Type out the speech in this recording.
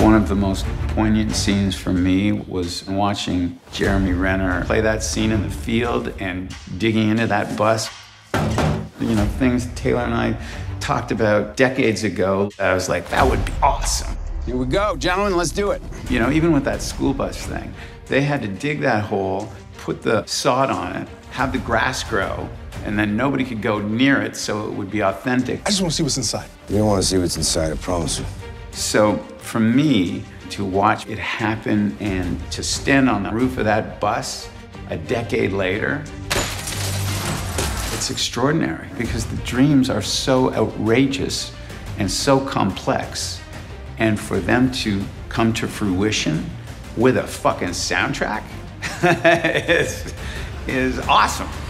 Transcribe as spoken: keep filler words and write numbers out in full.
One of the most poignant scenes for me was watching Jeremy Renner play that scene in the field and digging into that bus. You know, things Taylor and I talked about decades ago. I was like, that would be awesome. Here we go, gentlemen, let's do it. You know, even with that school bus thing, they had to dig that hole, put the sod on it, have the grass grow, and then nobody could go near it so it would be authentic. I just want to see what's inside. You don't want to see what's inside, I promise you. So for me, to watch it happen and to stand on the roof of that bus a decade later, it's extraordinary because the dreams are so outrageous and so complex. And for them to come to fruition with a fucking soundtrack is, is awesome.